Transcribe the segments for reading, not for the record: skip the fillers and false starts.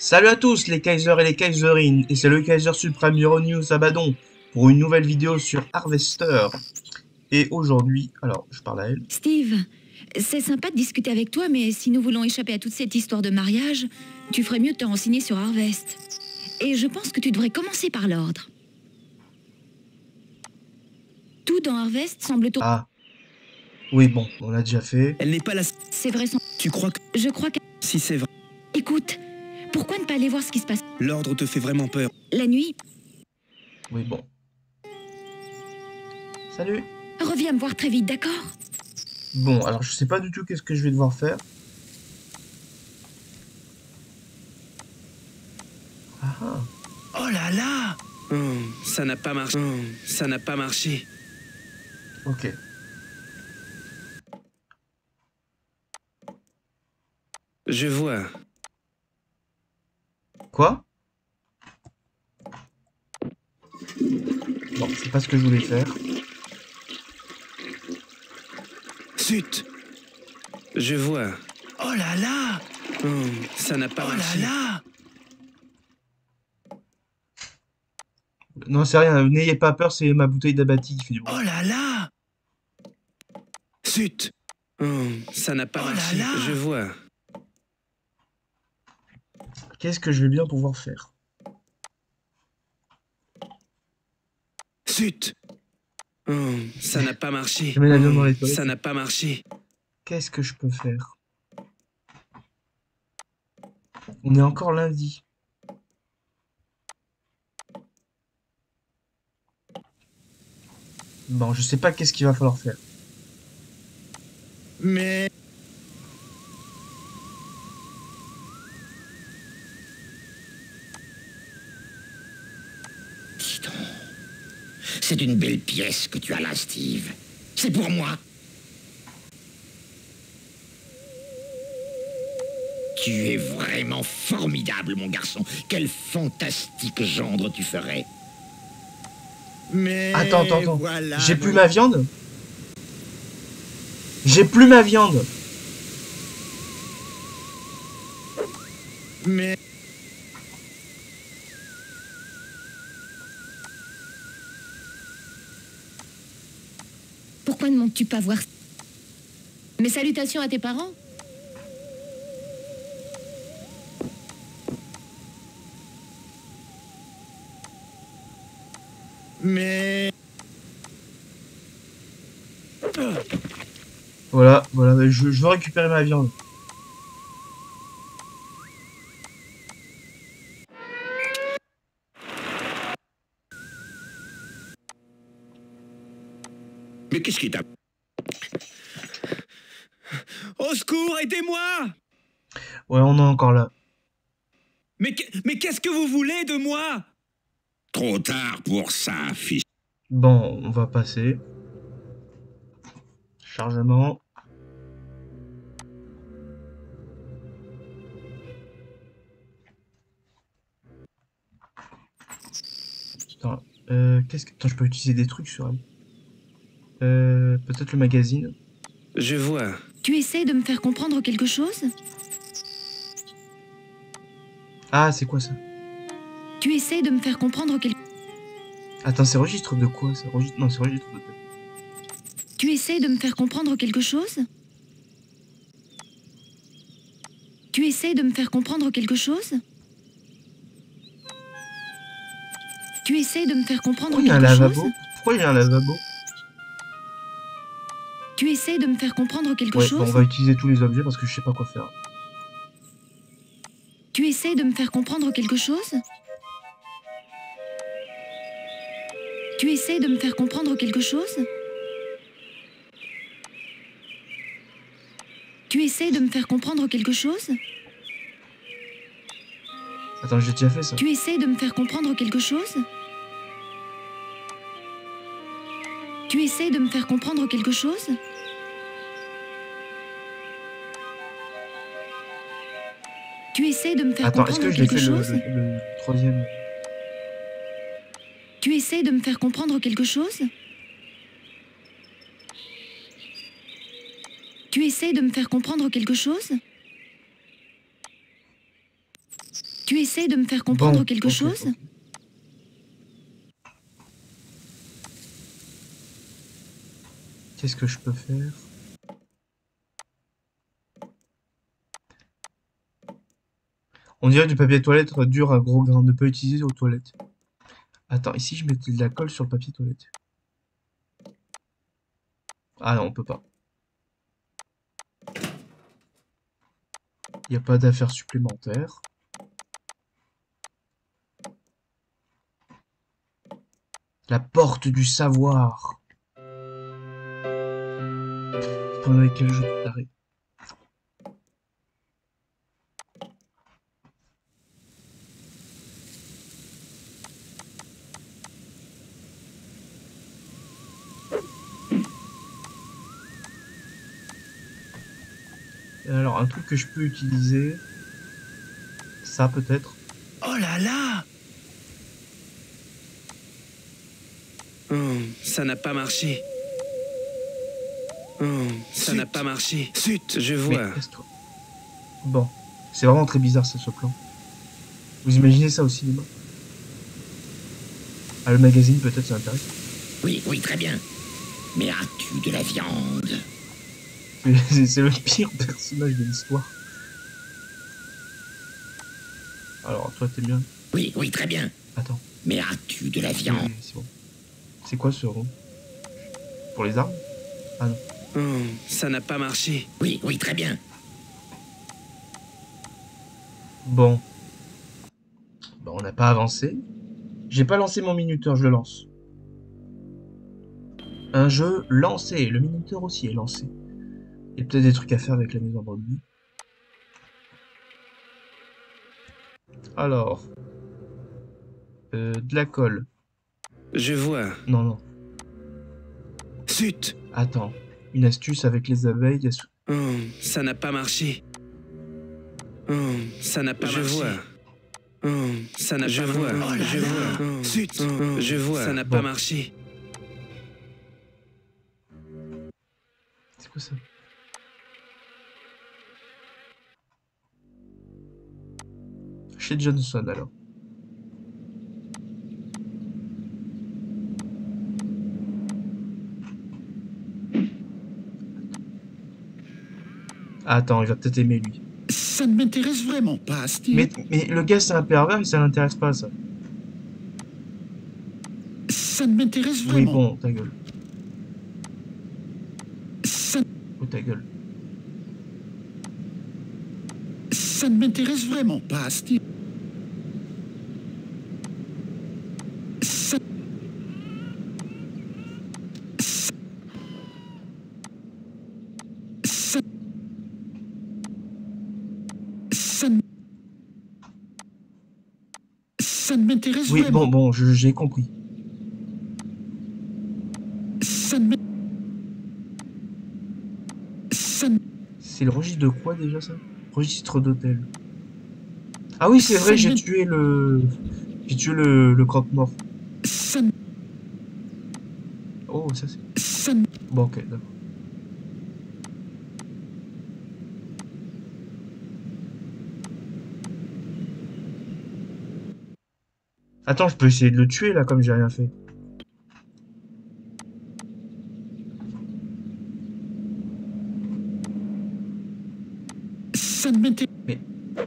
Salut à tous les Kaisers et les Kaiserines, et c'est le Kaiser suprême Euronews Abaddon pour une nouvelle vidéo sur Harvester. Et aujourd'hui, alors je parle à elle. Steve, c'est sympa de discuter avec toi, mais si nous voulons échapper à toute cette histoire de mariage, tu ferais mieux de te renseigner sur Harvest. Et je pense que tu devrais commencer par l'ordre. Tout dans Harvest semble tourner. Ah, oui bon, on l'a déjà fait. Elle n'est pas là. C'est vrai sans... Tu crois que... Je crois que... Si c'est vrai, Écoute, pourquoi ne pas aller voir ce qui se passe l'ordre te fait vraiment peur. la nuit? Oui bon. Salut. Reviens me voir très vite, d'accord? Bon, alors je sais pas du tout qu'est-ce que je vais devoir faire. Ah ah. Oh là là. Ça n'a pas marché. Ça n'a pas marché. Ok. Je vois. Quoi? Bon, c'est pas ce que je voulais faire. Zut. Je vois. Oh là là. Ça n'a pas marché. Oh là là. Non, c'est rien, n'ayez pas peur, c'est ma bouteille d'abati qui fait du bruit. Oh là là. Zut. Ça n'a pas marché. Là là. Je vois. Qu'est-ce que je vais bien pouvoir faire? Zut. Ça n'a pas marché. Je mets l'avion dans les toilettes. Ça n'a pas marché. Qu'est-ce que je peux faire? On est encore lundi. Bon, je sais pas qu'est-ce qu'il va falloir faire. Mais... Dis donc, c'est une belle pièce que tu as là, Steve. C'est pour moi. Tu es vraiment formidable, mon garçon. Quel fantastique gendre tu ferais. Mais... Attends. Voilà, J'ai plus ma viande? J'ai plus ma viande. Mais... Pourquoi ne montes-tu pas voir... Mes salutations à tes parents? Mais... Voilà, je veux récupérer ma viande. Mais qu'est-ce qui t'a... Au secours, aidez-moi! Ouais, on est encore là. Mais qu'est-ce que vous voulez de moi? Trop tard pour ça, fils. Bon, on va passer. Chargement. Putain, qu'est-ce que... Attends, je peux utiliser des trucs sur elle. Peut-être le magazine. Je vois. Tu essaies de me faire comprendre quelque chose? Ah, c'est quoi ça? Tu essaies de me faire comprendre quelque... Attends, c'est registre de quoi? C'est registre... Non, c'est registre de... Tu essaies de me faire comprendre quelque chose? Tu essaies de me faire comprendre quelque chose? Tu essaies de me faire comprendre Pourquoi il y a un quelque lavabo? chose? Pourquoi il y a un lavabo? Tu essaies de me faire comprendre quelque Ouais, chose? bon, on va utiliser tous les objets parce que je sais pas quoi faire. Tu essaies de me faire comprendre quelque chose? Tu essaies de me faire comprendre quelque chose? Tu essaies de me faire comprendre quelque chose? Attends, j'ai déjà fait ça. Tu essaies de me faire comprendre quelque chose? Tu essaies de me faire comprendre quelque chose? Tu essaies de me faire Attends, est-ce comprendre que je l'ai quelque fait chose? le troisième? Tu essaies de me faire comprendre quelque chose? Tu essaies de me faire comprendre quelque chose? Tu essaies de me faire comprendre Bon, quelque ok, chose? ok. Qu'est-ce que je peux faire? On dirait du papier toilette dur à gros grains. Ne peut utiliser aux toilettes. Attends, ici je mettais de la colle sur le papier toilette. Ah non, on peut pas. Il n'y a pas d'affaires supplémentaires. La porte du savoir. Putain, avec quel jeu de taré. Alors, un truc que je peux utiliser. Ça, peut-être. Oh là là! Oh, ça n'a pas marché. Oh, ça n'a pas marché. Zut, je Mais, vois. casse-toi. Bon. C'est vraiment très bizarre, ça, ce plan. Vous imaginez ça au cinéma? Ah, le magazine, peut-être, ça intéresse. Oui, oui, très bien. Mais as-tu de la viande? C'est le pire personnage de l'histoire. Alors, toi, t'es bien. Oui, oui, très bien. Attends. Mais as-tu de la Oui, viande? oui, c'est bon. C'est quoi ce rond? Pour les armes? Ah non. Oh, ça n'a pas marché. Oui, oui, très bien. Bon. Bon, on n'a pas avancé. J'ai pas lancé mon minuteur, je le lance. Un jeu lancé. Le minuteur aussi est lancé. Il y a peut-être des trucs à faire avec la maison brebis. Alors. De la colle. Je vois. Non, non. Zut! Attends. Une astuce avec les abeilles. Oh, ça n'a pas marché. Oh, ça n'a pas marché. Je vois. Oh, ça n'a pas marché. Oh là Je là. vois. Oh, zut! Oh, je vois. Ça n'a Bon. pas marché. C'est quoi ça? Chez Johnson, alors. Attends, il va peut-être aimer, lui. Ça ne m'intéresse vraiment pas, Steve. Mais le gars, c'est un pervers et ça l'intéresse pas, ça. Ça ne m'intéresse Oui, vraiment. bon, ta gueule. Ça, Oh, ta gueule. ça ne m'intéresse vraiment pas, Steve. Ça, ça, ça, ça ne m'intéresse Oui, vraiment. bon, j'ai compris. Ça ne m'in- ça ne- C'est le registre de quoi, déjà, ça? Registre d'hôtel. Ah oui, c'est vrai, j'ai tué le... J'ai tué le croque-mort. ça ne- Oh, ça c'est... ça ne- Bon, ok, d'accord. Attends, je peux essayer de le tuer, là, comme j'ai rien fait. ça ne m'intéresse. Mais...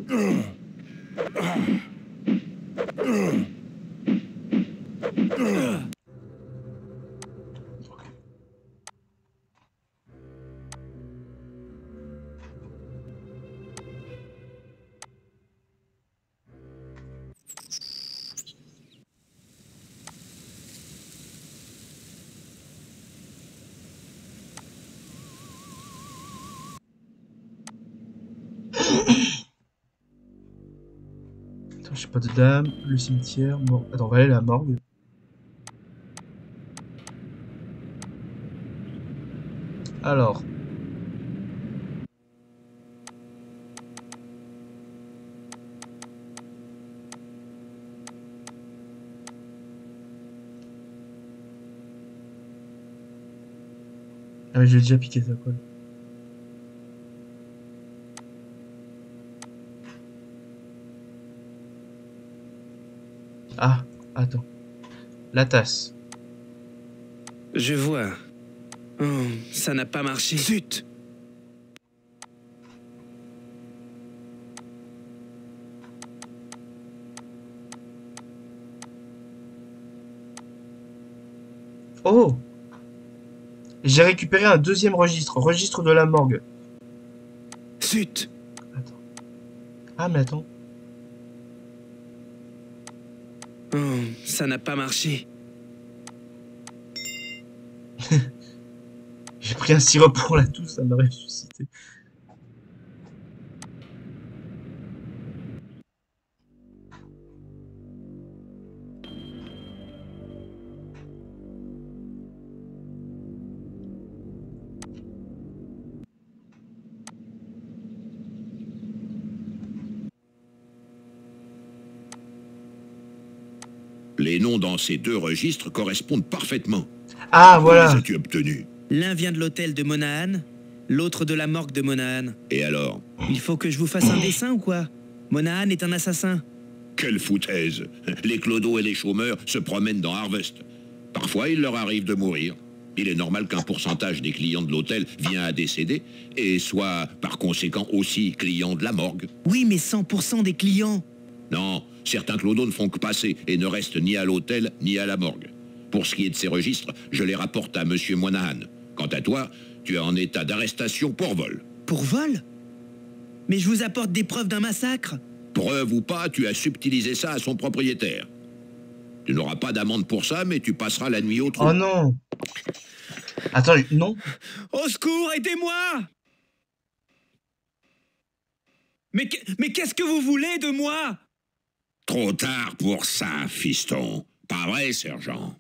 Attends, j'ai pas de dame, le cimetière, mort... Attends, on va aller à la morgue. Alors... Ah mais j'ai déjà piqué ça, quoi. Ah, attends. La tasse. Je vois. Oh, ça n'a pas marché. Zut! Oh! J'ai récupéré un deuxième registre. Registre de la morgue. Zut! Attends. Ah, mais attends. Oh, ça n'a pas marché. J'ai pris un sirop pour la toux, ça m'a ressuscité. Les noms dans ces deux registres correspondent parfaitement. Ah, Où voilà. les as-tu obtenus? L'un vient de l'hôtel de Monahan, l'autre de la morgue de Monahan. Et alors? Il faut que je vous fasse un dessin ou quoi? Monahan est un assassin. Quelle foutaise! Les clodos et les chômeurs se promènent dans Harvest. Parfois, il leur arrive de mourir. Il est normal qu'un pourcentage des clients de l'hôtel vient à décéder et soit, par conséquent, aussi clients de la morgue. Oui, mais 100% des clients. Non, certains clodos ne font que passer et ne restent ni à l'hôtel ni à la morgue. Pour ce qui est de ces registres, je les rapporte à Monsieur Monahan. Quant à toi, tu es en état d'arrestation pour vol. Pour vol? Mais je vous apporte des preuves d'un massacre. Preuve ou pas, tu as subtilisé ça à son propriétaire. Tu n'auras pas d'amende pour ça, mais tu passeras la nuit au trou. Oh non. Attends, non. Au secours, aidez-moi! Mais qu'est-ce que vous voulez de moi? Trop tard pour ça, fiston. Pas vrai, sergent?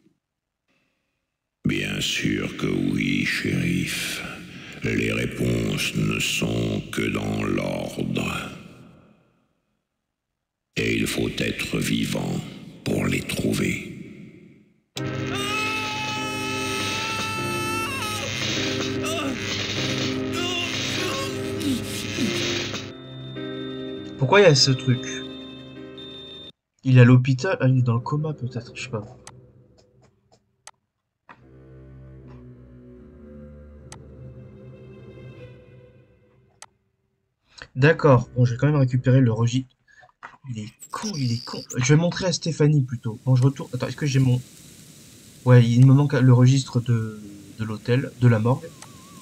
Bien sûr que oui, shérif. Les réponses ne sont que dans l'ordre. Et il faut être vivant pour les trouver. Pourquoi il y a ce truc? Il est à l'hôpital? Ah, il est dans le coma peut-être, je sais pas. D'accord, bon, je vais quand même récupérer le registre. Il est con, il est con. Je vais montrer à Stéphanie plutôt. Bon, je retourne. Attends, est-ce que j'ai mon... Ouais, il me manque le registre de l'hôtel, de la morgue.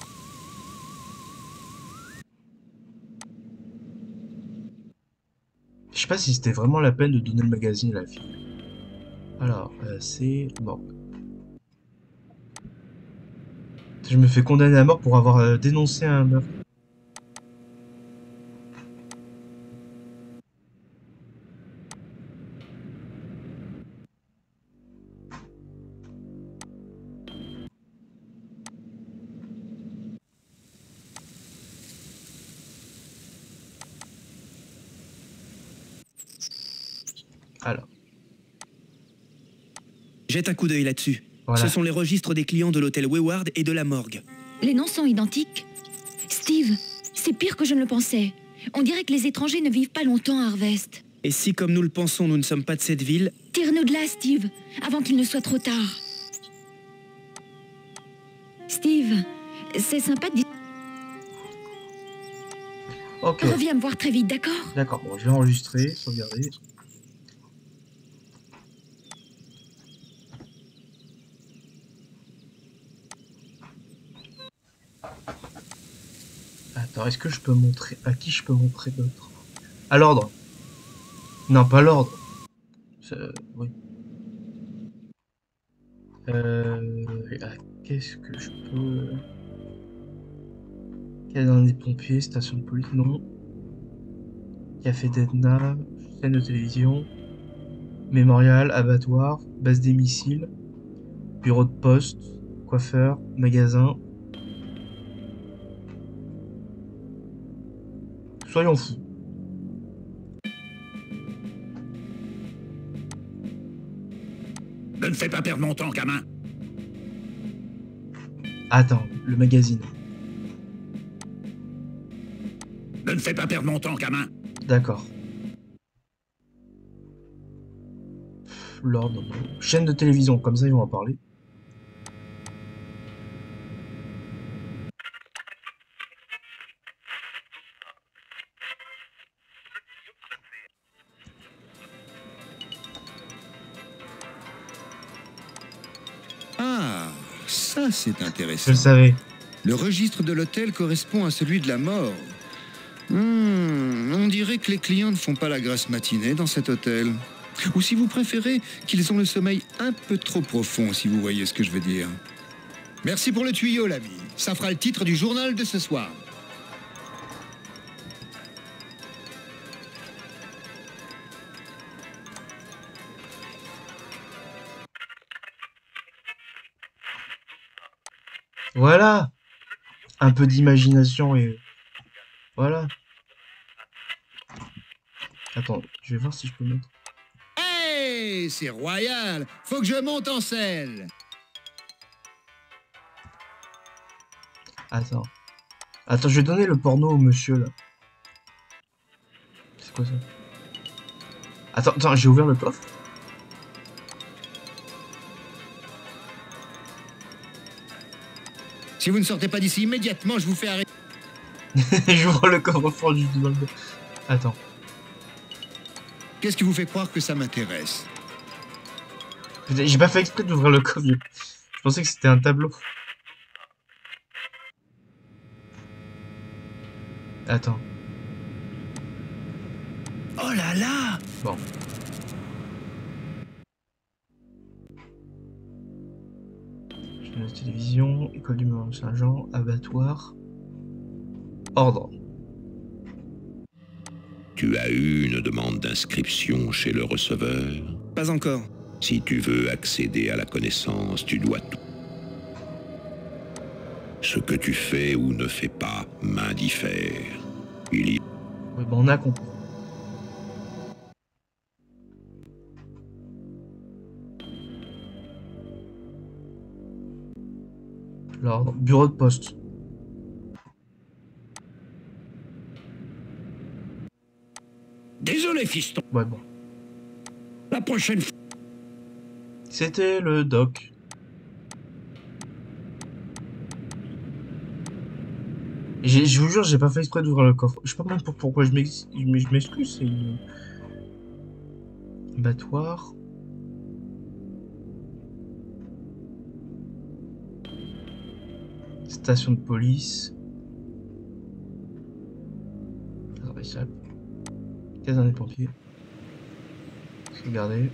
Je sais pas si c'était vraiment la peine de donner le magazine à la fille. Alors, c'est morgue. Je me fais condamner à mort pour avoir dénoncé un meurtre. Alors, Jette un coup d'œil là-dessus. voilà. Ce sont les registres des clients de l'hôtel Wayward et de la morgue. Les noms sont identiques. Steve, c'est pire que je ne le pensais. On dirait que les étrangers ne vivent pas longtemps à Harvest. Et si, comme nous le pensons, nous ne sommes pas de cette ville, Tire-nous de là, Steve, avant qu'il ne soit trop tard. Steve, c'est sympa de dire... Ok, Reviens me voir très vite, d'accord? d'accord. Bon, je vais enregistrer, sauvegarder. Attends, est-ce que je peux montrer... À qui je peux montrer d'autres? À l'ordre. Non, pas l'ordre. Oui. Qu'est-ce que je peux... Caserne des pompiers, station de police, non. Café d'Edna, chaîne de télévision, mémorial, abattoir, base des missiles, bureau de poste, coiffeur, magasin. Soyons fous. Ne me fais pas perdre mon temps, gamin. Attends, le magazine. Ne me fais pas perdre mon temps, gamin. D'accord. L'ordre. Chaîne de télévision, comme ça ils vont en parler. Ah, ça c'est Je intéressant. le savais. Le registre de l'hôtel correspond à celui de la mort. On dirait que les clients ne font pas la grasse matinée dans cet hôtel. Ou si vous préférez, qu'ils ont le sommeil un peu trop profond, si vous voyez ce que je veux dire. Merci pour le tuyau, l'ami. Ça fera le titre du journal de ce soir. Voilà. Un peu d'imagination et... Voilà. Attends, je vais voir si je peux mettre... Hey, c'est royal. Faut que je monte en selle. Attends. Attends, je vais donner le porno au monsieur, là. C'est quoi ça? Attends, j'ai ouvert le coffre. Si vous ne sortez pas d'ici immédiatement, je vous fais arrêter. J'ouvre le coffre fort du devant le... Attends. Qu'est-ce qui vous fait croire que ça m'intéresse? J'ai pas fait exprès d'ouvrir le coffre. Je pensais que c'était un tableau. Attends. Oh là là! Bon. Chaîne de télévision, école du Mont-Saint-Jean, abattoir. Ordre. Tu as eu une demande d'inscription chez le receveur? Pas encore. Si tu veux accéder à la connaissance, tu dois tout. Ce que tu fais ou ne fais pas m'indiffère. Il y Oui, bon, on a compris. L'ordre. Bureau de poste. Désolé, fiston. Ouais, bon. La prochaine fois. C'était le doc. Je vous jure, j'ai pas fait exprès d'ouvrir le coffre. Je sais pas même pourquoi je m'excuse. C'est une... Abattoir. Station de police. Caserne des pompiers. Regardez.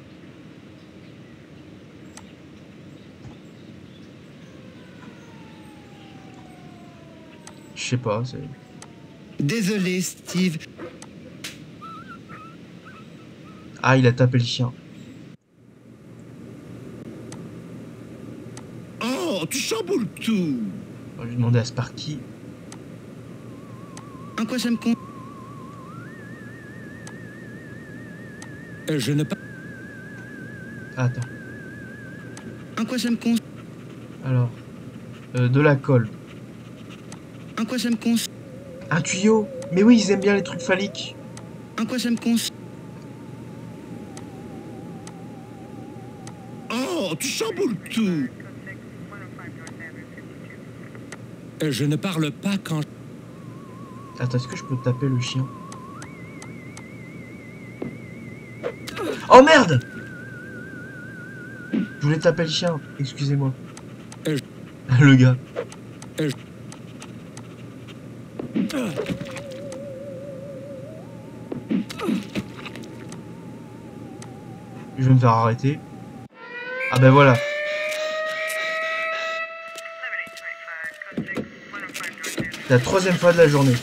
Je sais pas, c'est... Désolé, Steve. Ah, il a tapé le chien. Oh, tu chamboules tout. On va lui demander à Sparky. En quoi ça me compte? Je ne pas. Ah, attends. En quoi ça me compte? Alors. De la colle. En quoi ça me compte? Un tuyau. Mais oui, ils aiment bien les trucs phalliques. En quoi ça me compte? Oh, tu chamboules tout. Je ne parle pas quand... Attends, est-ce que je peux taper le chien? Oh merde! Je voulais taper le chien, excusez-moi. Le gars. Je vais me faire arrêter. Ah ben voilà. La troisième fois de la journée.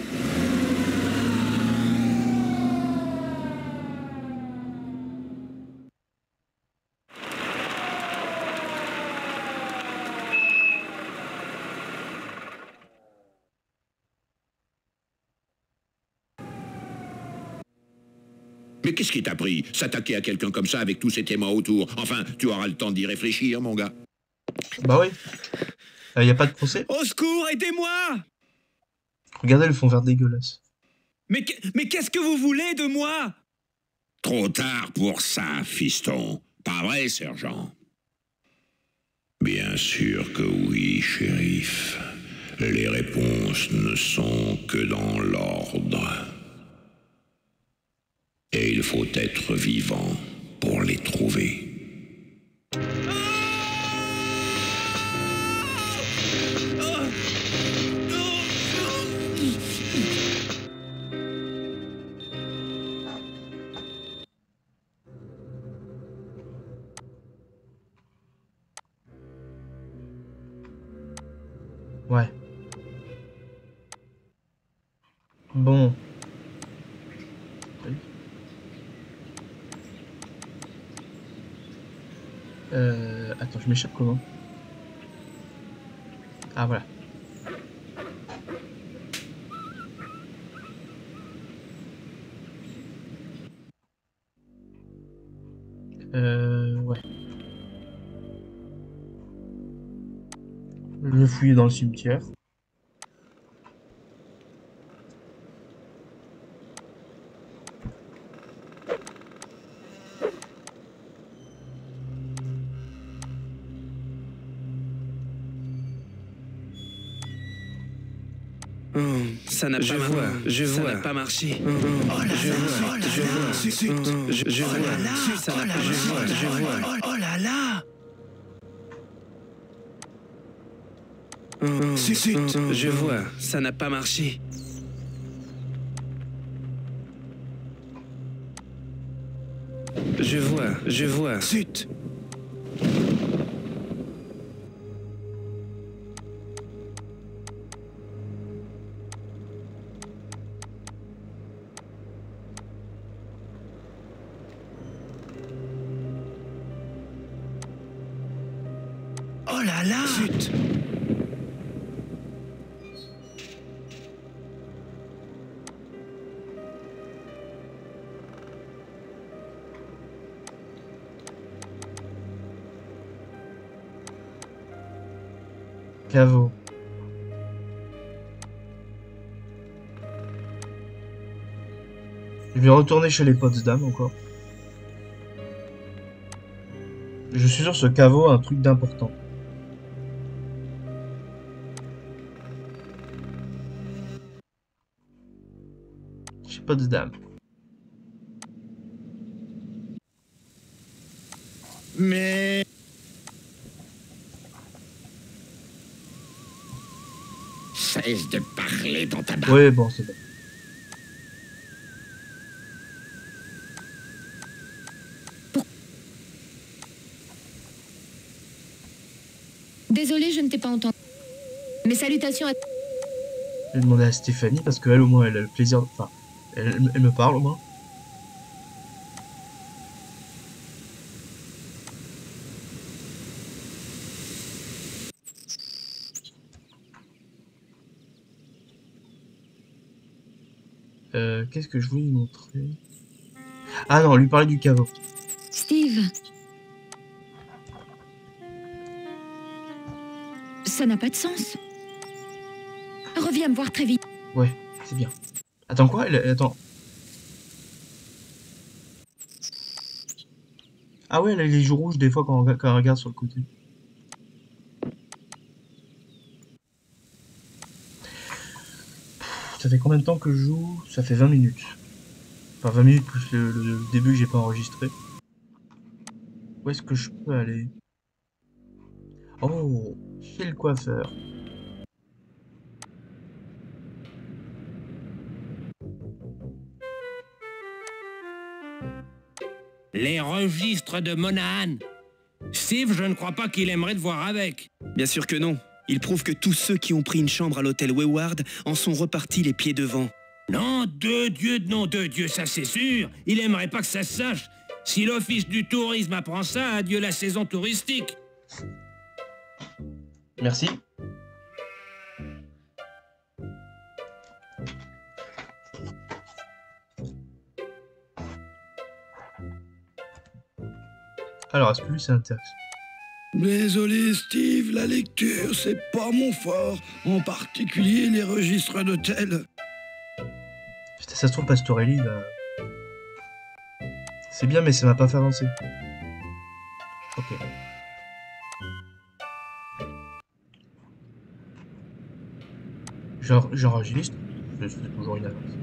Mais qu'est-ce qui t'a pris? S'attaquer à quelqu'un comme ça avec tous ces témoins autour? Enfin, tu auras le temps d'y réfléchir, mon gars. Bah oui. Y a pas de procès. Au secours, aidez-moi! Regardez le fond vert dégueulasse. Mais qu'est-ce que vous voulez de moi? Trop tard pour ça, fiston. Pas vrai, sergent? Bien sûr que oui, shérif. Les réponses ne sont que dans l'ordre. Et il faut être vivant pour les trouver. Ouais. Bon. Oui. Attends, je m'échappe comment? Ah voilà. Ouais. Je vais fouiller dans le cimetière. Ça n'a pas marché. Ça n'a pas marché. Je vois. Oh là là. Je vois. Ça n'a pas marché. Je vois. Zut. Oh là là. Zut. Caveau. Je vais retourner chez les Potsdam encore. Je suis sûr ce caveau a un truc d'important. Chez Potsdam. Mais... Cesse de parler dans ta barbe. Oui, bon, c'est bon. Désolée, je ne t'ai pas entendu. Mes salutations à... Je vais demander à Stéphanie parce qu'elle, au moins, elle a le plaisir. Enfin, elle me parle au moins. Qu'est-ce que je voulais lui montrer? Ah non, lui parler du caveau. Steve. Ça n'a pas de sens. Reviens me voir très vite. Ouais, c'est bien. Attends quoi? Attends. Ah ouais, elle a les joues rouges des fois quand elle regarde sur le côté. Ça fait combien de temps que je joue? Ça fait 20 minutes. Enfin 20 minutes plus le début que j'ai pas enregistré. Où est-ce que je peux aller? Oh, chez le coiffeur. Les registres de Monahan. Steve, je ne crois pas qu'il aimerait te voir avec. Bien sûr que non. Il prouve que tous ceux qui ont pris une chambre à l'hôtel Wayward en sont repartis les pieds devant. Non de Dieu, ça c'est sûr. Il aimerait pas que ça se sache. Si l'office du tourisme apprend ça, adieu la saison touristique. Merci. Alors, est-ce que lui c'est intéressant? Désolé Steve, la lecture, c'est pas mon fort, en particulier les registres d'hôtel. Putain, ça se trouve Pastorelli, là... C'est bien, mais ça m'a pas fait avancer. Ok. J'enregistre. C'est toujours une avancée.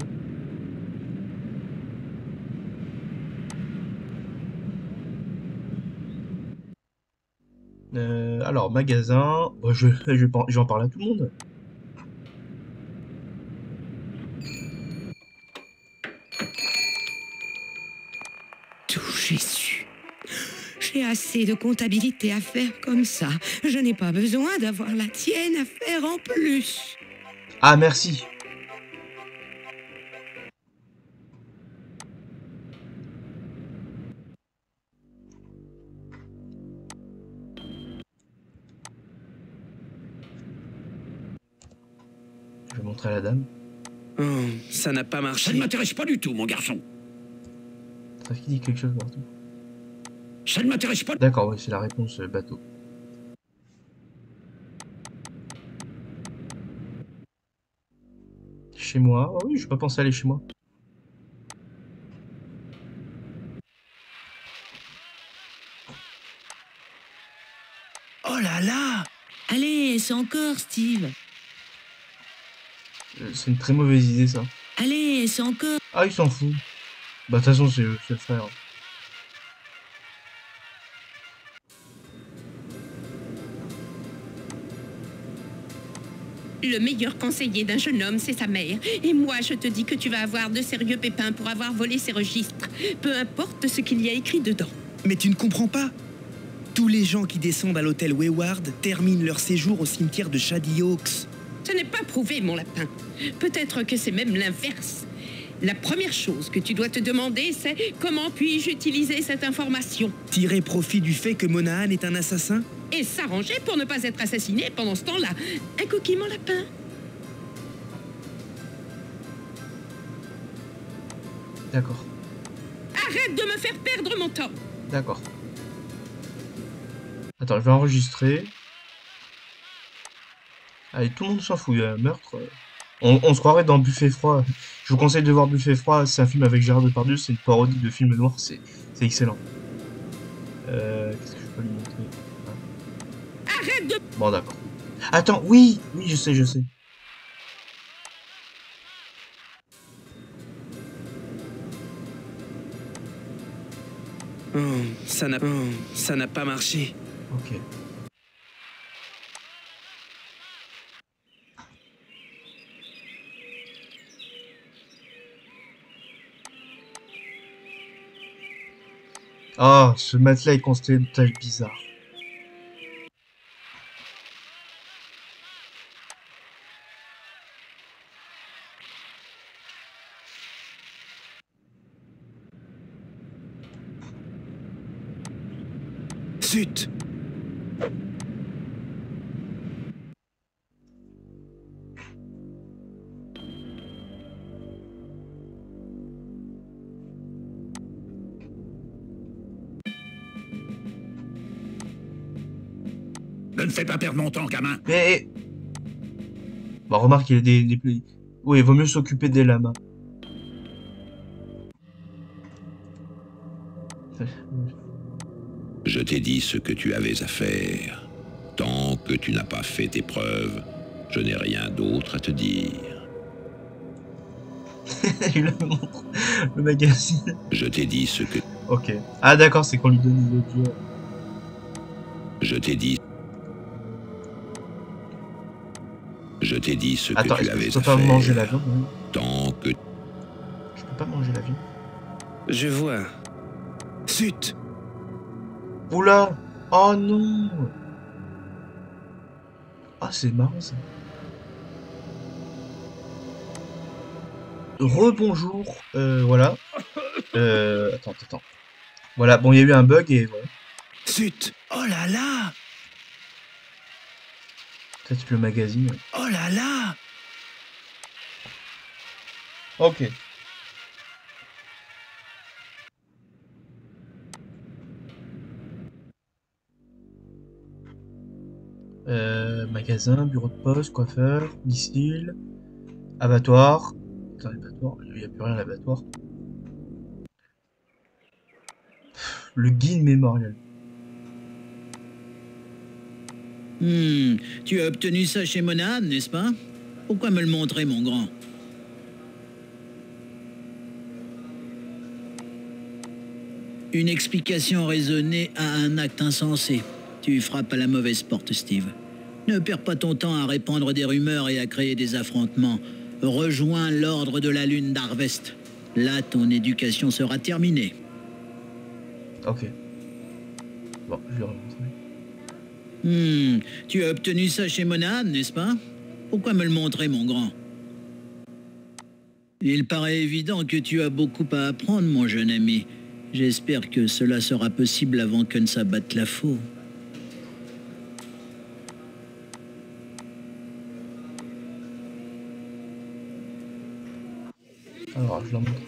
Alors, magasin. Bon, je vais en parler à tout le monde. Tout Jésus. J'ai assez de comptabilité à faire comme ça. Je n'ai pas besoin d'avoir la tienne à faire en plus. Ah, merci. Je vais montrer à la dame. Oh, ça n'a pas marché. Ça ne m'intéresse pas du tout, mon garçon. Ça qui dit quelque chose partout. Ça ne m'intéresse pas. D'accord, oui, c'est la réponse bateau. Chez moi. Oh oui, je vais pas penser à aller chez moi. Oh là là! Allez, c'est encore, Steve. C'est une très mauvaise idée, ça. Allez, c'est encore. Ah, il s'en fout. Bah, de toute façon, c'est le frère. Le meilleur conseiller d'un jeune homme, c'est sa mère. Et moi, je te dis que tu vas avoir de sérieux pépins pour avoir volé ses registres. Peu importe ce qu'il y a écrit dedans. Mais tu ne comprends pas? Tous les gens qui descendent à l'hôtel Wayward terminent leur séjour au cimetière de Shady Oaks. Ce n'est pas prouvé, mon lapin. Peut-être que c'est même l'inverse. La première chose que tu dois te demander, c'est comment puis-je utiliser cette information? Tirer profit du fait que Monahan est un assassin? Et s'arranger pour ne pas être assassiné pendant ce temps-là. Un cookie, mon lapin? D'accord. Arrête de me faire perdre mon temps. D'accord. Attends, je vais enregistrer. Allez, tout le monde s'en fout, il y a un meurtre. On se croirait dans Buffet froid. Je vous conseille de voir Buffet froid, c'est un film avec Gérard Depardieu, c'est une parodie de film noir, c'est excellent. Qu'est-ce que je peux lui montrer? Arrête de... Bon, d'accord. Attends, oui, je sais. Oh, ça n'a pas marché. Ok. Ah, ce matelas est constitué de taches bizarres. Zut! Ne me fais pas perdre mon temps, gamin. Mais... Bah, remarque, il y a des... Oui, il vaut mieux s'occuper des lamas. Je t'ai dit ce que tu avais à faire. Tant que tu n'as pas fait tes preuves, je n'ai rien d'autre à te dire. Il le montre, le magazine. Je t'ai dit ce que... Ok. Ah d'accord, c'est qu'on lui donne des audios. Je t'ai dit... Je t'ai dit ce Attends, que tu avais à faire. Je peux pas manger la viande, hein. Tant que... Je peux pas manger la viande. Je vois. Zut! Oula! Oh non! Ah, c'est marrant ça. Rebonjour, voilà. Attends. Voilà, bon, il y a eu un bug et voilà. Zut! Oh là là! Peut-être le magazine. Oh là là! Ok. Magasin, bureau de poste, coiffeur, missile, abattoir. Attends, l'abattoir, il n'y a plus rien à l'abattoir. Le guide mémorial. Tu as obtenu ça chez Monahan, n'est-ce pas? Pourquoi me le montrer, mon grand? Une explication raisonnée à un acte insensé. Tu frappes à la mauvaise porte, Steve. Ne perds pas ton temps à répandre des rumeurs et à créer des affrontements. Rejoins l'ordre de la lune d'Harvest. Là, ton éducation sera terminée. Ok. Bon, je vais remontrer. Tu as obtenu ça chez Monahan, n'est-ce pas? Pourquoi me le montrer, mon grand? Il paraît évident que tu as beaucoup à apprendre, mon jeune ami. J'espère que cela sera possible avant que ne s'abatte la faux. Alors, je la montre.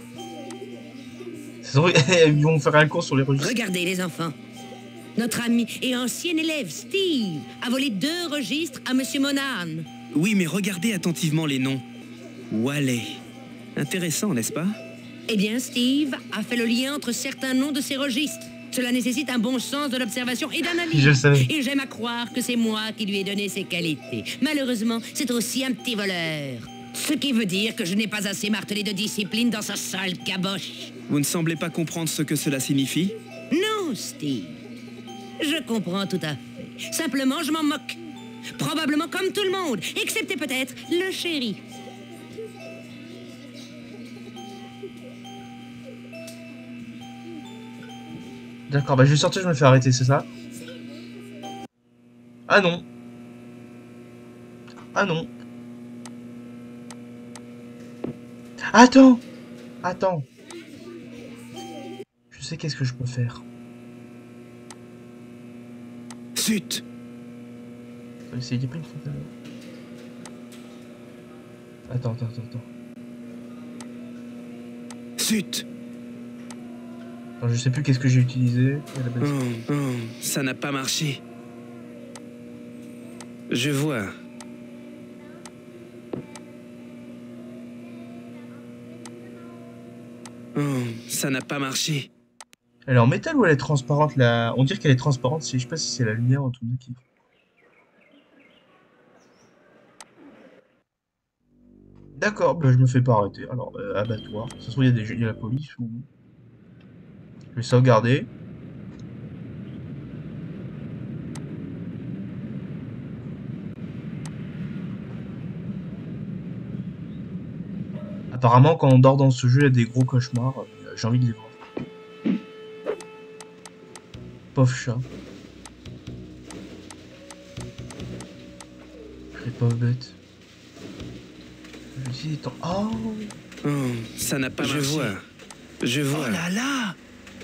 Ils vont faire un cours sur les registres. Regardez, les enfants. Notre ami et ancien élève, Steve, a volé 2 registres à Monsieur Monahan. Oui, mais regardez attentivement les noms. Wallet. Intéressant, n'est-ce pas? Eh bien, Steve a fait le lien entre certains noms de ces registres. Cela nécessite un bon sens de l'observation et d'analyse. Je le savais. Et j'aime à croire que c'est moi qui lui ai donné ces qualités. Malheureusement, c'est aussi un petit voleur. Ce qui veut dire que je n'ai pas assez martelé de discipline dans sa sale caboche. Vous ne semblez pas comprendre ce que cela signifie? Non, Steve. Je comprends tout à fait. Simplement, je m'en moque. Probablement comme tout le monde, excepté peut-être le chéri. D'accord, bah je vais sortir, je me fais arrêter, c'est ça? Ah non. Ah non. Attends. Attends. Je sais qu'est-ce que je peux faire. Zut. C'est des prix. Attends. Zut. Attends, je sais plus qu'est-ce que j'ai utilisé. Ça n'a pas marché. Je vois. Ça n'a pas marché. Elle est en métal ou elle est transparente là? On dirait qu'elle est transparente, je sais pas si c'est la lumière ou tout le qui. D'accord, bah je me fais pas arrêter. Alors, abattoir. Ça se trouve, il y a la police ou. Je vais sauvegarder. Apparemment, quand on dort dans ce jeu, il y a des gros cauchemars. J'ai envie de les voir. Pauvre chat. Les pauvres bêtes. Je me suis dit, oh, ça n'a pas marché. Je vois. Oh là là.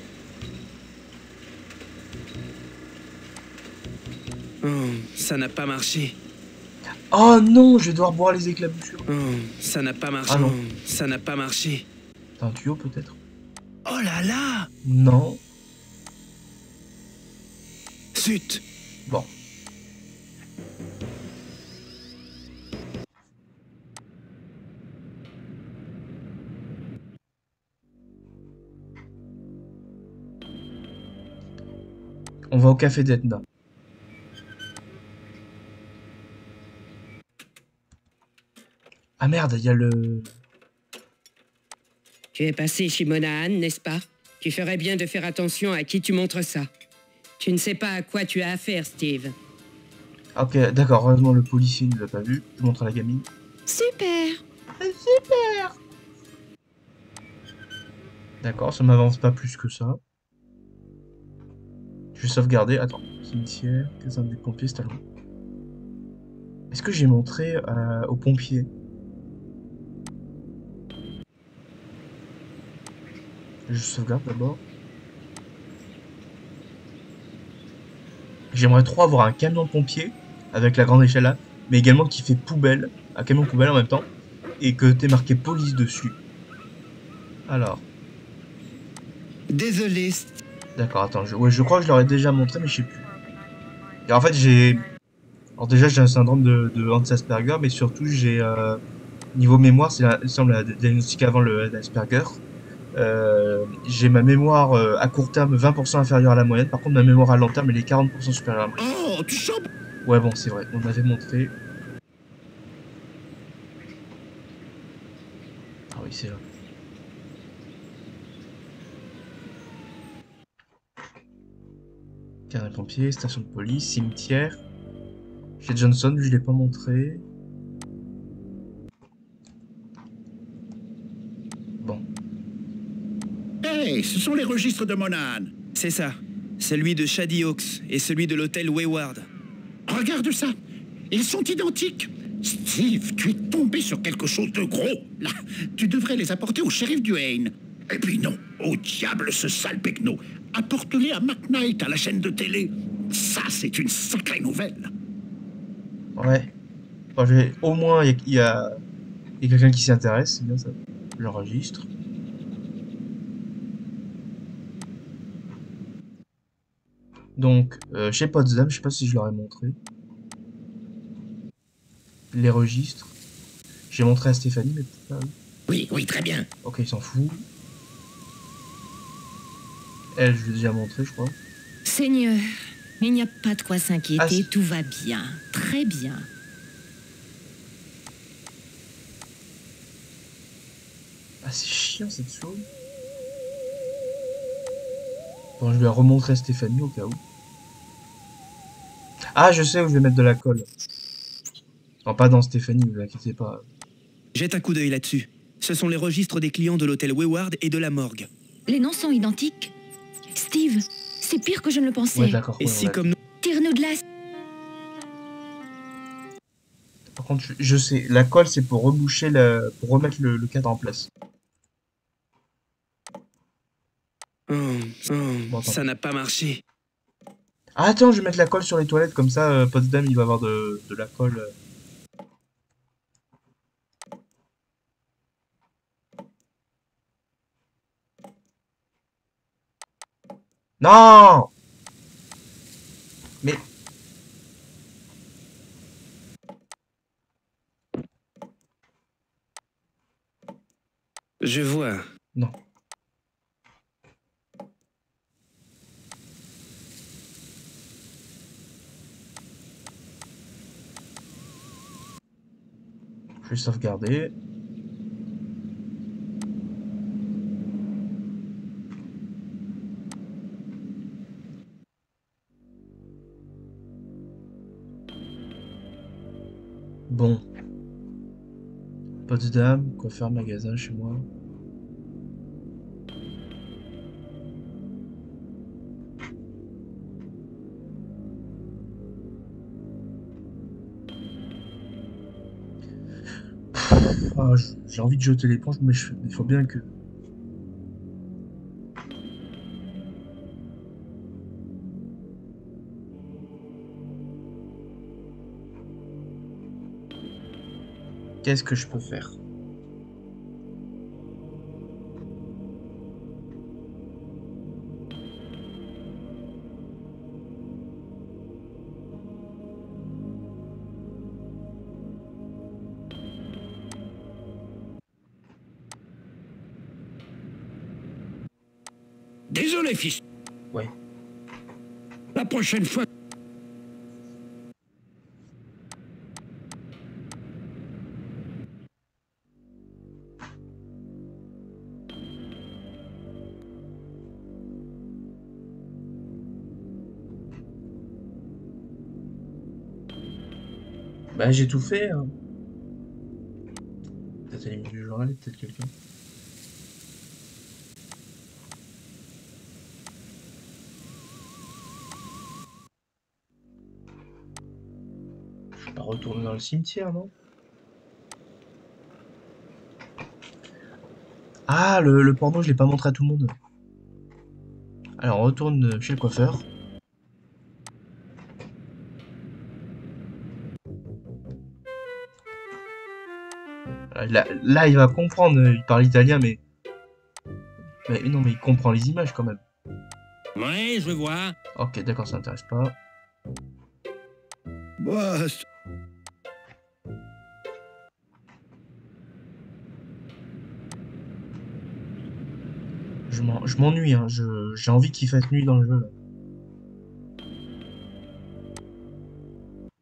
Ça n'a pas marché. Oh non, je vais devoir boire les éclaboussures. Ça n'a pas marché. Ah non. Ça n'a pas marché. T'as un tuyau peut-être? Oh là là. Non. Zut. Bon. On va au café d'Etna. Ah merde, il y a le... Tu es passé chez Monahan, n'est-ce pas? Tu ferais bien de faire attention à qui tu montres ça. Tu ne sais pas à quoi tu as affaire, Steve. Ok, d'accord, heureusement le policier ne l'a pas vu. Je montre à la gamine. Super. Super. D'accord, ça m'avance pas plus que ça. Je vais sauvegarder. Attends, cimetière, caserne des pompiers, c'est à loin. Est-ce que j'ai montré aux pompiers? Je sauvegarde d'abord. J'aimerais trop avoir un camion de pompier avec la grande échelle là, mais également qui fait poubelle, un camion poubelle en même temps, et que t'es marqué police dessus. Alors. Désolé. D'accord, attends, je crois que je leur ai déjà montré, mais je sais plus. Et en fait, alors déjà, j'ai un syndrome de Hans Asperger, mais surtout, j'ai... niveau mémoire, il semble la diagnostic avant l'Asperger. J'ai ma mémoire à court terme 20% inférieure à la moyenne. Par contre, ma mémoire à long terme, elle est 40% supérieure à la moyenne. Oh, tu chopes. Ouais, bon, c'est vrai, on avait montré. Ah oui, c'est là. Carnet pompier, station de police, cimetière. Chez Johnson, je l'ai pas montré. Bon. Hey, ce sont les registres de Monahan. C'est ça. Celui de Shady Oaks et celui de l'hôtel Wayward. Regarde ça. Ils sont identiques. Steve, tu es tombé sur quelque chose de gros. Là, tu devrais les apporter au shérif Duane. Et puis non, au diable ce sale pecno. Apporte-les à McKnight, à la chaîne de télé. Ça, c'est une sacrée nouvelle. Ouais. Bon, au moins, il y a quelqu'un qui s'y intéresse, c'est bien ça. Je l'enregistre. Donc, chez Potsdam, je sais pas si je leur ai montré. Les registres. J'ai montré à Stéphanie, mais peut-être pas. Oui, oui, très bien. Ok, il s'en fout. Elle, je l'ai déjà montré, je crois. Seigneur, il n'y a pas de quoi s'inquiéter, Ah, tout va bien, très bien. Ah, c'est chiant cette chose. Bon, je vais remontrer à Stéphanie au cas où. Ah, je sais où je vais mettre de la colle. Non, pas dans Stéphanie, ne vous inquiétez pas. Jette un coup d'œil là-dessus. Ce sont les registres des clients de l'hôtel Wayward et de la morgue. Les noms sont identiques. Steve, c'est pire que je ne le pensais. Ouais, d'accord. Et si comme nous... Tire-nous de là. Par contre, je sais, la colle, c'est pour reboucher, pour remettre le cadre en place. Bon, ça n'a pas marché. Ah, attends, je vais mettre la colle sur les toilettes, comme ça, Potsdam, il va avoir de la colle. Non! Mais... Je vois. Non. Je vais sauvegarder. Bon. Potsdam, coiffeur, magasin chez moi. Ah, j'ai envie de jeter l'éponge, mais il faut bien que... Qu'est-ce que je peux faire? Désolé, fils. Ouais. La prochaine fois... Bah, j'ai tout fait, hein. Peut-être à la limite du journal, peut-être quelqu'un. Je vais pas retourner dans le cimetière, non? Ah, le porno, je l'ai pas montré à tout le monde. Alors, on retourne chez le coiffeur. Là, il va comprendre, il parle italien, mais non, mais il comprend les images quand même. Ouais, je vois. Ok, d'accord, ça n'intéresse pas. Bah, Je m'ennuie, hein. J'ai envie qu'il fasse nuit dans le jeu, là.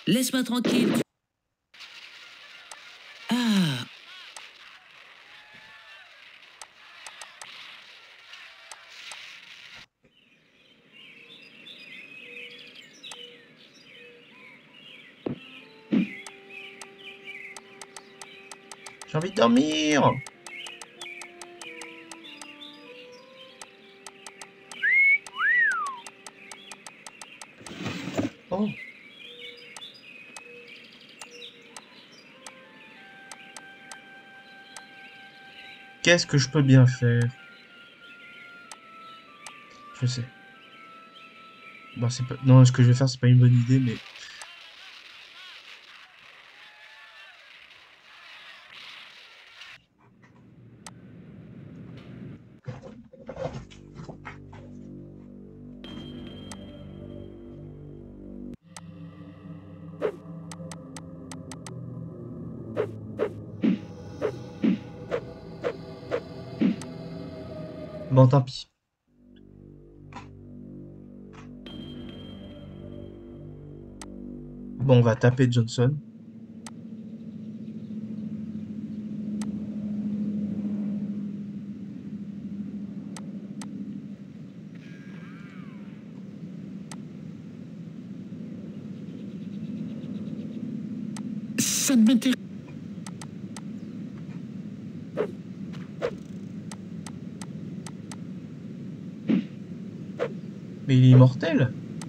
Laisse-moi tranquille. Ah. J'ai envie de dormir. Oh. Qu'est-ce que je peux bien faire? Je sais. Bon, c'est pas... Non, ce que je vais faire, c'est pas une bonne idée, mais... Bon, tant pis. Bon, on va taper Johnson. Ça ne m'intéresse. Mais il est immortel.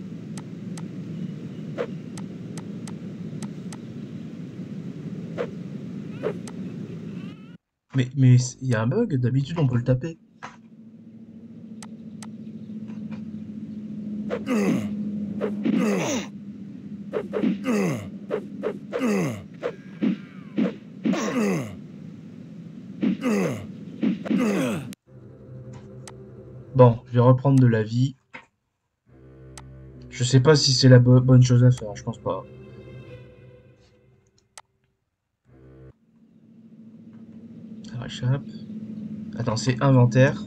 Mais il y a un bug, d'habitude on peut le taper. Bon, je vais reprendre de la vie. Je sais pas si c'est la bonne chose à faire, je pense pas. Ça réchappe. Attends, c'est inventaire.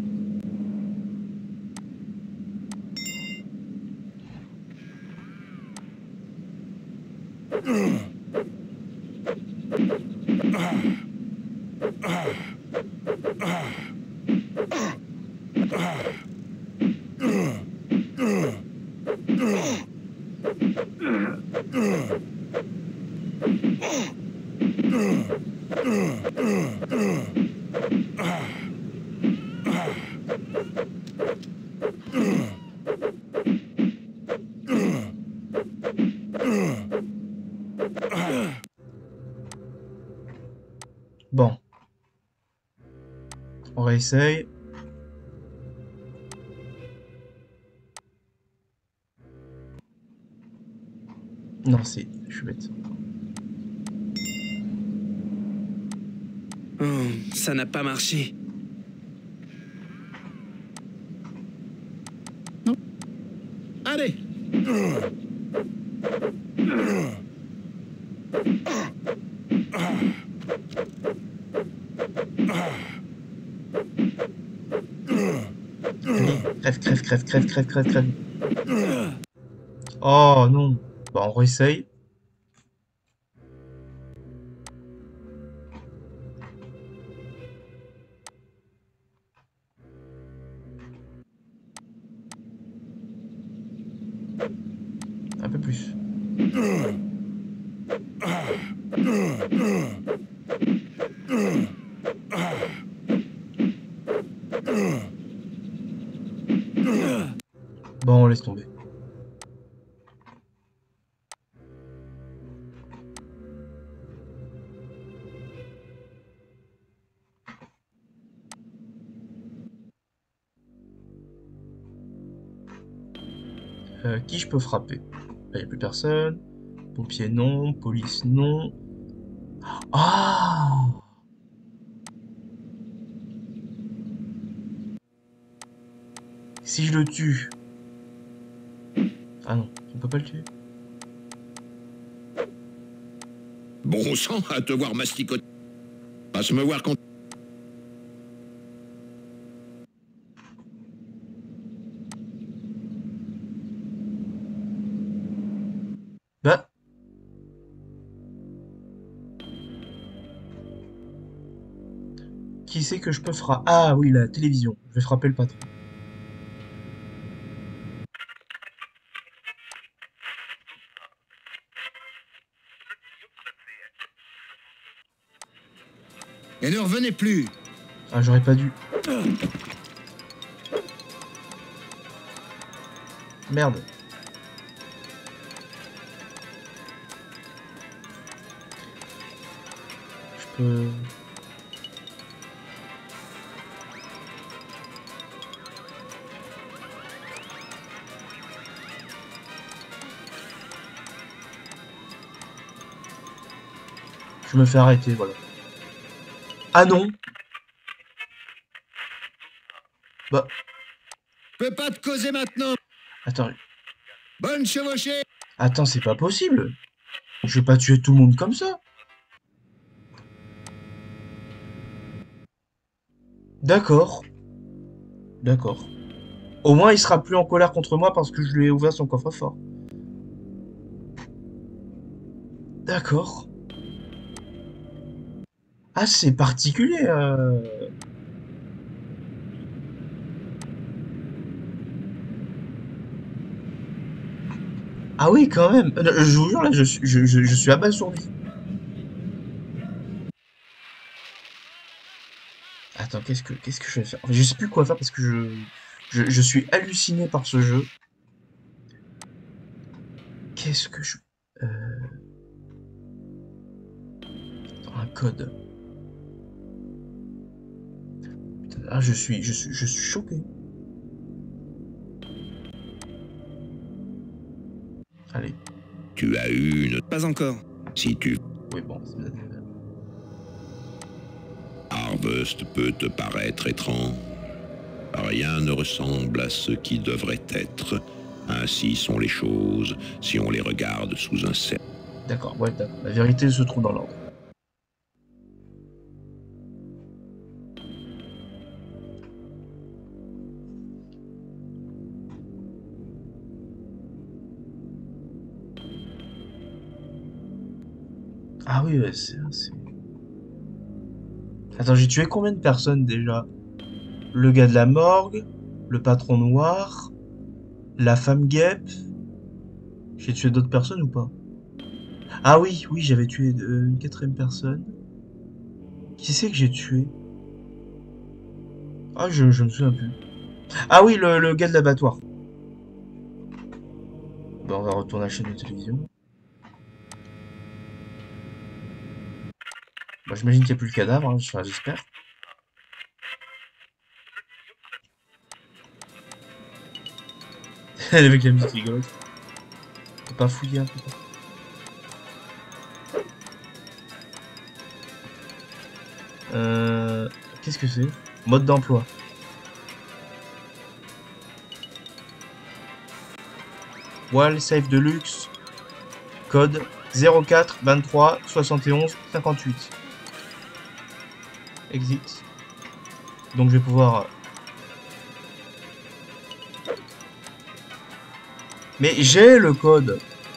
Bon. On réessaye. Non, je suis bête. Oh, ça n'a pas marché. Allez. Crève. Oh non. Bon, on réessaye. Un peu plus. Bon, on laisse tomber. Qui je peux frapper? Il n'y a plus personne. Pompier non, police non. Ah! Si je le tue. Ah non, on peut pas le tuer. Bon sang, à te voir masticoter. Passe me voir quand... Bah, Qui c'est que je peux frapper? Ah oui, la télévision. Je vais frapper le patron. Et ne revenez plus. Ah, j'aurais pas dû. Merde. Je peux... Je me fais arrêter, voilà. Ah non! Bah... Je peux pas te causer maintenant. Attends. Bonne chevauchée. Attends, c'est pas possible. Je vais pas tuer tout le monde comme ça. D'accord. D'accord. Au moins, il sera plus en colère contre moi parce que je lui ai ouvert son coffre-fort. D'accord. Ah, c'est particulier. Ah oui, quand même. Je vous jure, là, je suis abasourdi. Attends, qu'est-ce que je vais faire? Je sais plus quoi faire parce que je suis halluciné par ce jeu. Qu'est-ce que je... un code. Putain, ah, je suis choqué. Allez. Tu as eu une... Pas encore. Si tu... Oui, bon. Harvest peut te paraître étrange. Rien ne ressemble à ce qui devrait être. Ainsi sont les choses si on les regarde sous un cercle. D'accord, ouais, d'accord. La vérité se trouve dans l'ordre. Ah oui, ouais, c'est... Attends, j'ai tué combien de personnes déjà? Le gars de la morgue, le patron noir, la femme guêpe. J'ai tué d'autres personnes ou pas? Ah oui, oui, j'avais tué une quatrième personne. Qui c'est que j'ai tué? Ah, je me souviens plus. Ah oui, le gars de l'abattoir. Bon, on va retourner à la chaîne de télévision. Bon, j'imagine qu'il n'y a plus le cadavre, hein, enfin, j'espère. Avec la musique rigolote. Faut pas fouiller un peu. Qu'est-ce que c'est? Mode d'emploi. Wall Safe de luxe. Code 04 23 71 58. Exit. Donc je vais pouvoir... Mais j'ai le code.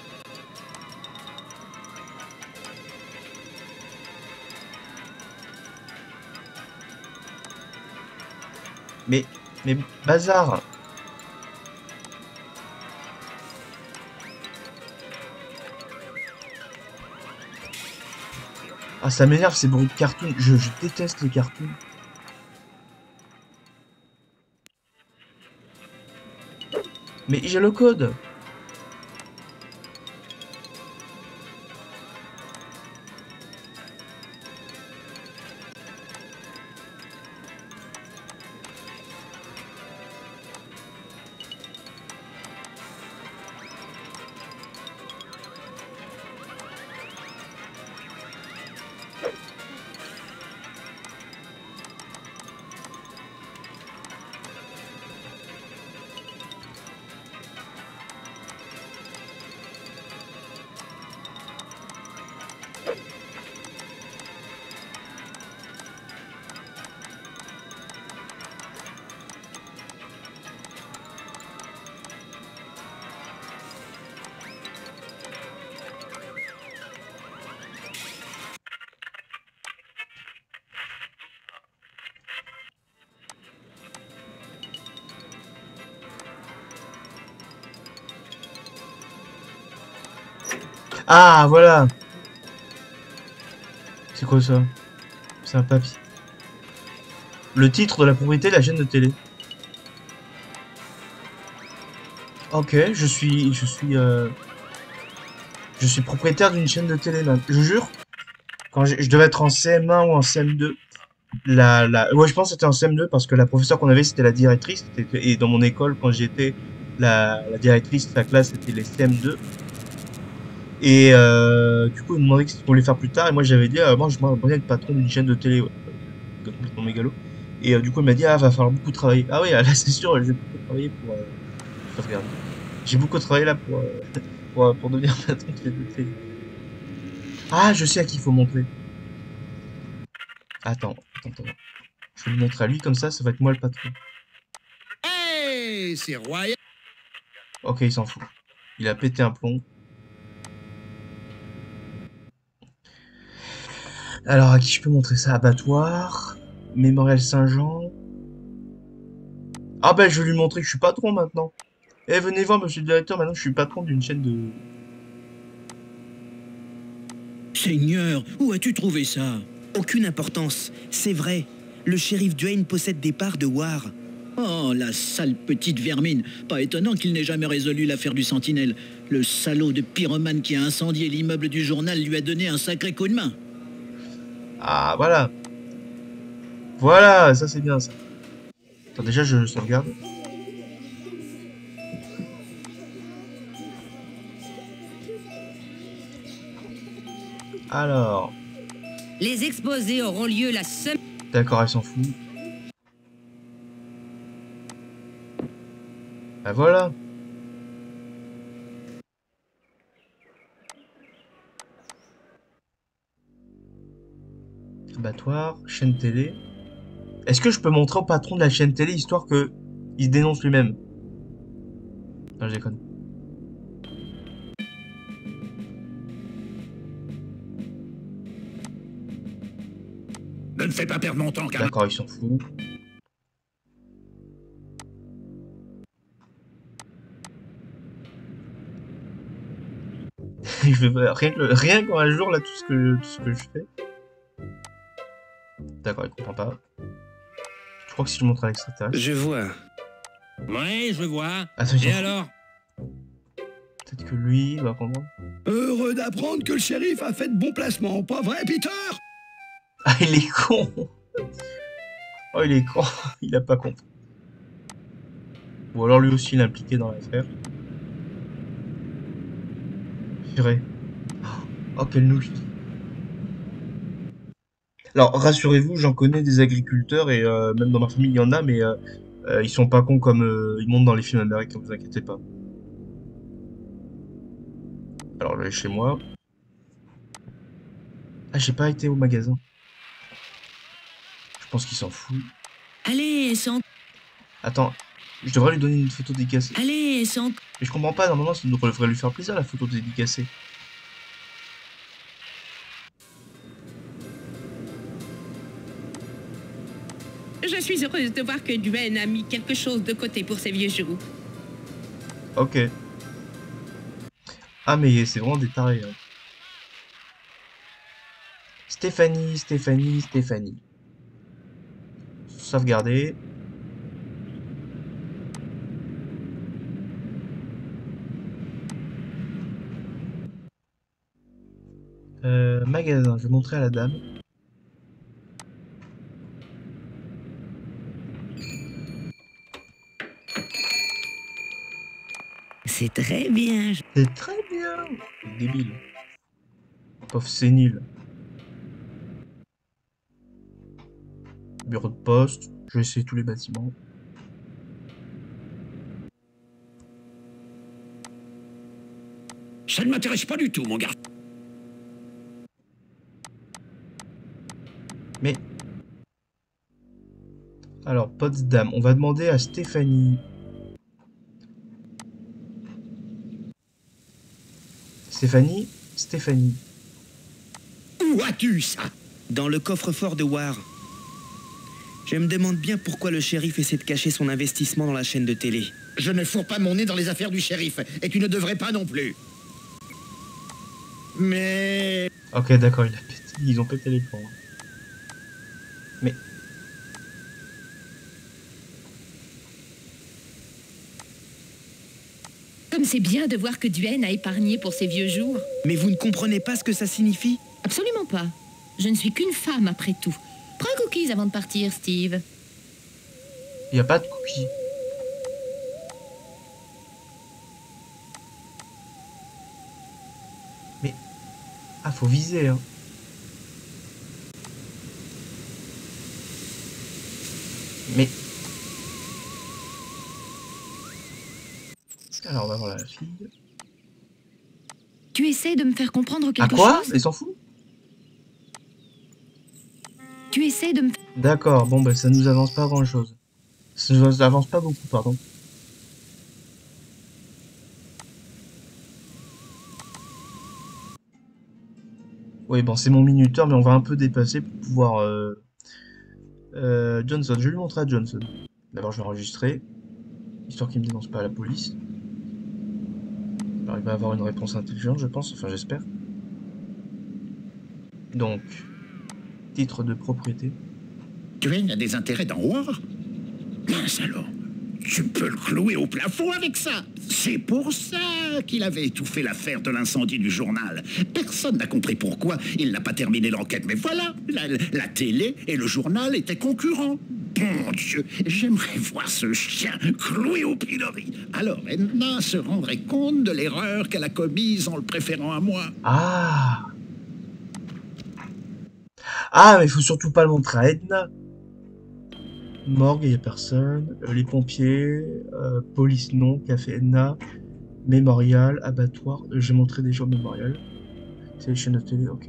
Mais bazar. Ah, ça m'énerve ces bruits de cartoon. Je déteste les cartoons. Mais j'ai le code. Ah, voilà. C'est quoi ça? C'est un papier. Le titre de la propriété de la chaîne de télé. Ok, je suis propriétaire d'une chaîne de télé, là. Je jure. Quand je devais être en CM1 ou en CM2. Ouais, je pense que c'était en CM2 parce que la professeure qu'on avait, c'était la directrice. Et dans mon école, quand j'étais, la directrice de la classe, c'était les CM2. Et du coup, ils me demandaient ce qu'on voulait faire plus tard. Et moi, j'avais dit, moi, je voudrais être patron d'une chaîne de télé. Ouais. Complètement mégalo. Et du coup, il m'a dit, ah, va falloir beaucoup travailler. Ah oui, là, c'est sûr, j'ai beaucoup travaillé pour... regarder. J'ai beaucoup travaillé là pour devenir patron de chaîne de télé. Ah, je sais à qui il faut montrer. Attends. Je vais le montrer à lui, comme ça va être moi le patron. Hey, c'est royal. Ok, il s'en fout. Il a pété un plomb. Alors, à qui je peux montrer ça? Abattoir. Mémorial Saint-Jean. Ah ben, je vais lui montrer que je suis patron maintenant. Eh, venez voir, monsieur le directeur, maintenant je suis patron d'une chaîne de... Seigneur, où as-tu trouvé ça? Aucune importance, c'est vrai. Le shérif Duane possède des parts de War. Oh, la sale petite vermine. Pas étonnant qu'il n'ait jamais résolu l'affaire du Sentinelle. Le salaud de pyromane qui a incendié l'immeuble du journal lui a donné un sacré coup de main. Ah, voilà. Voilà, ça c'est bien ça. Attends, déjà je sauvegarde. Alors... Les exposés auront lieu la semaine... D'accord, elle s'en fout. Bah voilà. Abattoir, chaîne télé. Est-ce que je peux montrer au patron de la chaîne télé histoire que il se dénonce lui-même? Non, je déconne. Ne me fais pas perdre mon temps, car... D'accord, il s'en fout. Je vais rien qu'un jour là tout ce que je fais. D'accord, il comprend pas. Je crois que si je montre à l'extraterrestre. Je vois. Ouais, je vois. Attends, et alors? Peut-être que lui va comprendre. Heureux d'apprendre que le shérif a fait de bons placements, pas vrai, Peter? Ah, il est con. Oh, il est con. Il a pas compris. Ou alors lui aussi il est impliqué dans l'affaire. Purée. Oh, quelle nouche. Alors, rassurez-vous, j'en connais des agriculteurs et même dans ma famille il y en a, mais ils sont pas cons comme ils montent dans les films américains, vous inquiétez pas. Alors, je vais chez moi. Ah, j'ai pas été au magasin. Je pense qu'il s'en fout. Allez, sans... Attends, je devrais lui donner une photo dédicacée. Allez, sans... Mais je comprends pas, normalement, ça devrait lui faire plaisir la photo dédicacée. Je suis heureuse de voir que Duane a mis quelque chose de côté pour ses vieux jours. Ok. Ah, mais c'est vraiment des tarés. Hein. Stéphanie. Sauvegarder. Magasin, je vais montrer à la dame. C'est très bien. C'est très bien. Débile. Pauvre sénile. Bureau de poste. Je vais essayer tous les bâtiments. Ça ne m'intéresse pas du tout, mon gars. Mais... Alors, Potsdam. On va demander à Stéphanie. Stéphanie. Où as-tu ça? Dans le coffre-fort de War. Je me demande bien pourquoi le shérif essaie de cacher son investissement dans la chaîne de télé. Je ne fourre pas mon nez dans les affaires du shérif, et tu ne devrais pas non plus. Mais... Ok, d'accord, ils ont pété les plombs. Mais... Comme c'est bien de voir que Duane a épargné pour ses vieux jours. Mais vous ne comprenez pas ce que ça signifie? Absolument pas. Je ne suis qu'une femme après tout. Prends un cookies avant de partir, Steve. Il n'y a pas de cookies. Mais... Ah, faut viser, hein. Mais... Alors, on va voir la fille. Tu essaies de me faire comprendre quelque chose? À quoi? Il s'en fout? Tu essaies de me... D'accord, bon, bah ça nous avance pas grand-chose. Ça nous avance pas beaucoup, pardon. Oui, bon, c'est mon minuteur, mais on va un peu dépasser pour pouvoir... Johnson, je vais lui montrer à Johnson. D'abord, je vais enregistrer, histoire qu'il me dénonce pas à la police. Alors, il va avoir une réponse intelligente, je pense, enfin, j'espère. Donc, titre de propriété. Duane a des intérêts dans War? Mince alors, tu peux le clouer au plafond avec ça. C'est pour ça qu'il avait étouffé l'affaire de l'incendie du journal. Personne n'a compris pourquoi il n'a pas terminé l'enquête. Mais voilà, la télé et le journal étaient concurrents. Bon Dieu, j'aimerais voir ce chien cloué au pilori. Alors Edna se rendrait compte de l'erreur qu'elle a commise en le préférant à moi. Ah! Ah, mais il faut surtout pas le montrer à Edna. Morgue, il n'y a personne. Les pompiers, police non, café Edna, mémorial, abattoir. J'ai montré déjà au mémorial. C'est les chaînes de télé, ok.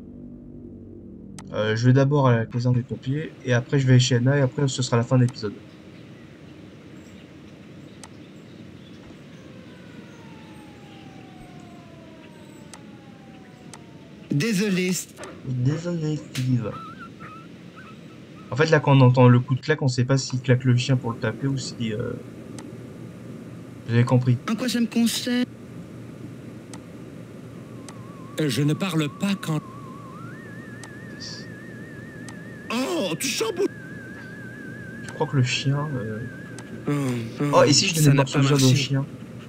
Je vais d'abord à la caserne des pompiers, et après je vais chez Edna, et après ce sera la fin de l'épisode. Désolé. Désolé, Steve. En fait, là, quand on entend le coup de claque, on sait pas s'il claque le chien pour le taper ou si... Vous avez compris. En quoi ça me concerne? Je ne parle pas quand... Oh, tu chamboule. Je crois que le chien... Oh, et si je donnais le morceau de viande au chien?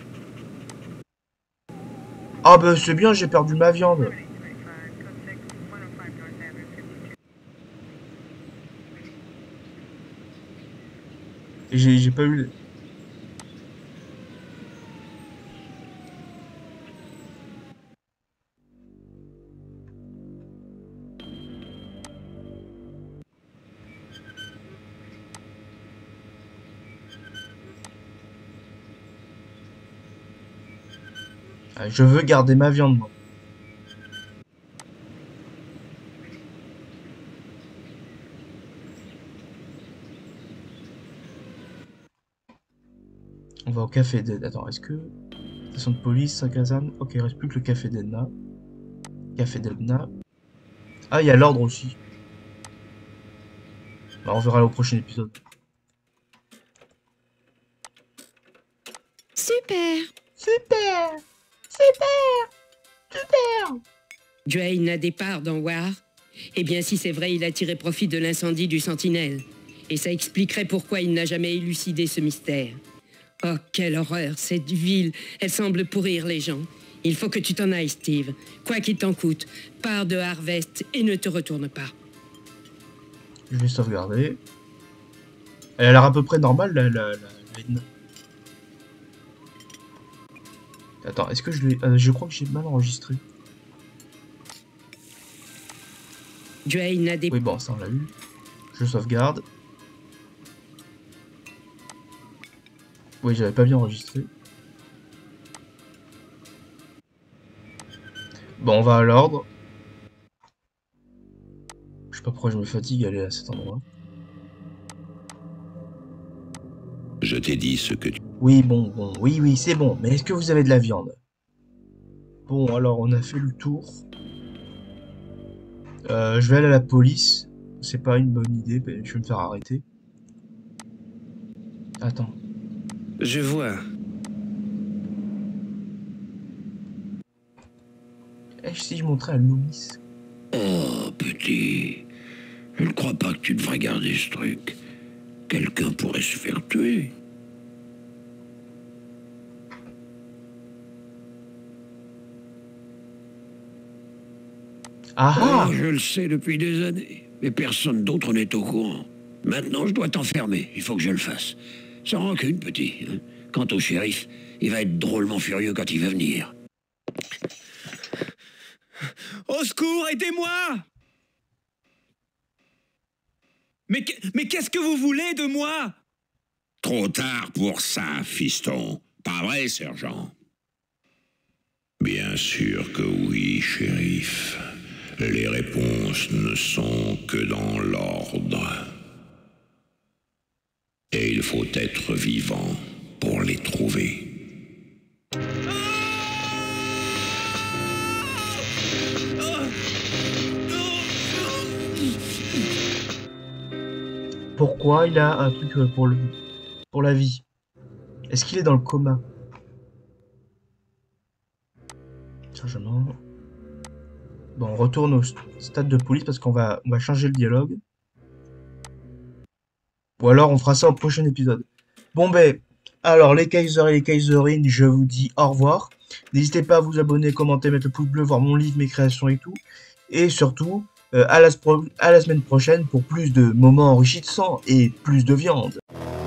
Ah bah c'est bien, j'ai perdu ma viande. J'ai pas eu... Ah, je veux garder ma viande, moi. On va au café d'Edna. Attends, est-ce que... Station de police, sa caserne... Ok, il reste plus que le café d'Edna. Café d'Edna. Ah, il y a l'ordre aussi. Bah, on verra au prochain épisode. Super! Super! Super! Super! Duane a des parts dans War. Eh bien, si c'est vrai, il a tiré profit de l'incendie du Sentinelle. Et ça expliquerait pourquoi il n'a jamais élucidé ce mystère. Oh, quelle horreur, cette ville. Elle semble pourrir les gens. Il faut que tu t'en ailles, Steve. Quoi qu'il t'en coûte, pars de Harvest et ne te retourne pas. Je vais sauvegarder. Elle a l'air à peu près normale, la Edna. Attends, est-ce que je l'ai... je crois que j'ai mal enregistré. Duane a des... Oui, bon, ça on l'a eu. Je sauvegarde. Oui, j'avais pas bien enregistré. Bon, on va à l'ordre. Je sais pas pourquoi je me fatigue à aller à cet endroit. Je t'ai dit ce que tu... Oui, bon, oui, c'est bon. Mais est-ce que vous avez de la viande? Bon, alors, on a fait le tour. Je vais aller à la police. C'est pas une bonne idée, mais je vais me faire arrêter. Attends. Je vois. Et si je montrais à Loomis? Oh, petit. Je ne crois pas que tu devrais garder ce truc. Quelqu'un pourrait se faire tuer. Ah, je le sais depuis des années, mais personne d'autre n'est au courant. Maintenant, je dois t'enfermer. Il faut que je le fasse. Sans rancune, petit. Hein. Quant au shérif, il va être drôlement furieux quand il va venir. Au secours, aidez-moi! Mais qu'est-ce que vous voulez de moi? Trop tard pour ça, fiston. Pas vrai, sergent? Bien sûr que oui, shérif. Les réponses ne sont que dans l'ordre. Et il faut être vivant pour les trouver. pourquoi il a un truc pour la vie? Est-ce qu'il est dans le coma? Chargement. Bon, on retourne au stade de police parce qu'on va changer le dialogue. Ou alors on fera ça au prochain épisode. Bon ben, alors les Kaisers et les Kaiserines, je vous dis au revoir. N'hésitez pas à vous abonner, commenter, mettre le pouce bleu, voir mon livre, mes créations et tout. Et surtout, à la semaine prochaine pour plus de moments enrichissants et plus de viande.